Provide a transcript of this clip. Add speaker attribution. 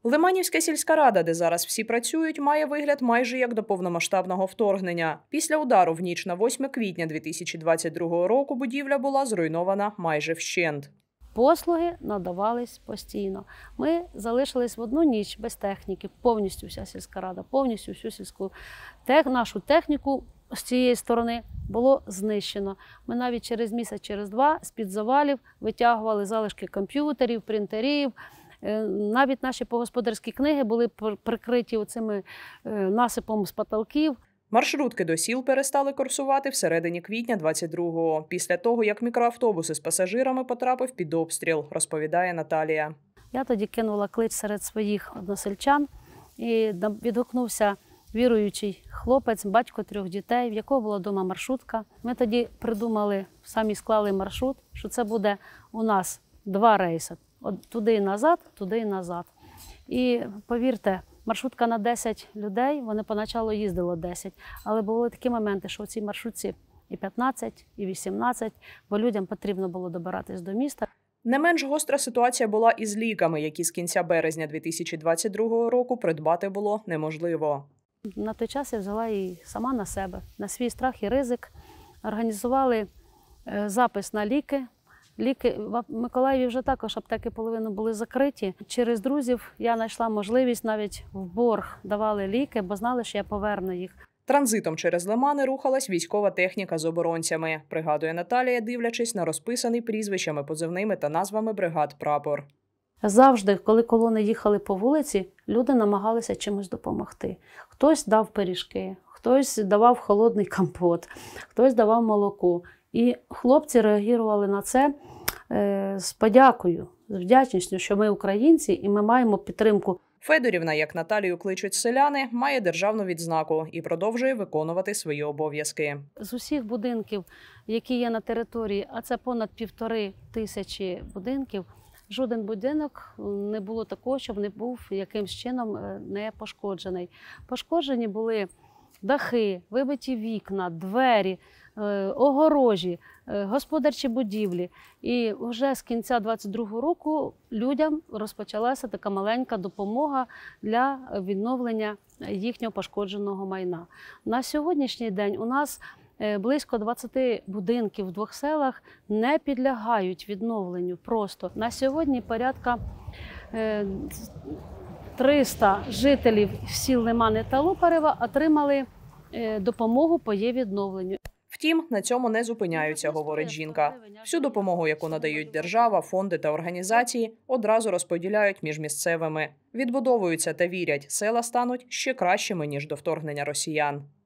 Speaker 1: Лиманівська сільська рада, де зараз всі працюють, має вигляд майже як до повномасштабного вторгнення. Після удару в ніч на 8 квітня 2022 року будівля була зруйнована майже вщент.
Speaker 2: Послуги надавались постійно. Ми залишились в одну ніч без техніки, повністю вся сільська рада, повністю всю сільську нашу техніку з цієї сторони було знищено. Ми навіть через місяць, через два з-під завалів витягували залишки комп'ютерів, принтерів. Навіть наші погосподарські книги були прикриті оцими насипом з потолків.
Speaker 1: Маршрутки до сіл перестали курсувати всередині квітня 22-го, після того, як мікроавтобус із пасажирами потрапив під обстріл, розповідає Наталія.
Speaker 2: Я тоді кинула клич серед своїх односельчан і відгукнувся віруючий хлопець, батько 3 дітей, в якого була вдома маршрутка. Ми тоді придумали, самі склали маршрут, що це буде у нас 2 рейси. Туди і назад, туди і назад. І повірте, маршрутка на 10 людей, вони поначалу їздило 10, але були такі моменти, що у цій маршрутці і 15, і 18, бо людям потрібно було добиратись до міста.
Speaker 1: Не менш гостра ситуація була із ліками, які з кінця березня 2022 року придбати було неможливо.
Speaker 2: На той час я взяла її сама на себе, на свій страх і ризик. Організували запис на ліки. В Миколаєві вже також аптеки половину були закриті. Через друзів я знайшла можливість, навіть в борг давали ліки, бо знали, що я поверну їх.
Speaker 1: Транзитом через Лимани рухалась військова техніка з оборонцями, пригадує Наталія, дивлячись на розписаний прізвищами, позивними та назвами бригад прапор.
Speaker 2: Завжди, коли колони їхали по вулиці, люди намагалися чимось допомогти. Хтось дав пиріжки, хтось давав холодний компот, хтось давав молоко. І хлопці реагували на це з подякою, з вдячністю, що ми українці і ми маємо підтримку.
Speaker 1: Федорівна, як Наталію кличуть селяни, має державну відзнаку і продовжує виконувати свої обов'язки.
Speaker 2: З усіх будинків, які є на території, а це понад 1500 будинків, жоден будинок не було такого, щоб не був якимсь чином не пошкоджений. Пошкоджені були дахи, вибиті вікна, двері, огорожі, господарчі будівлі. І вже з кінця 22-го року людям розпочалася така маленька допомога для відновлення їхнього пошкодженого майна. На сьогоднішній день у нас близько 20 будинків в 2 селах не підлягають відновленню просто. На сьогодні порядка 300 жителів сіл Лимани та Лопарева отримали допомогу по її відновленню.
Speaker 1: Втім, на цьому не зупиняються, говорить жінка. Всю допомогу, яку надають держава, фонди та організації, одразу розподіляють між місцевими. Відбудовуються та вірять, села стануть ще кращими, ніж до вторгнення росіян.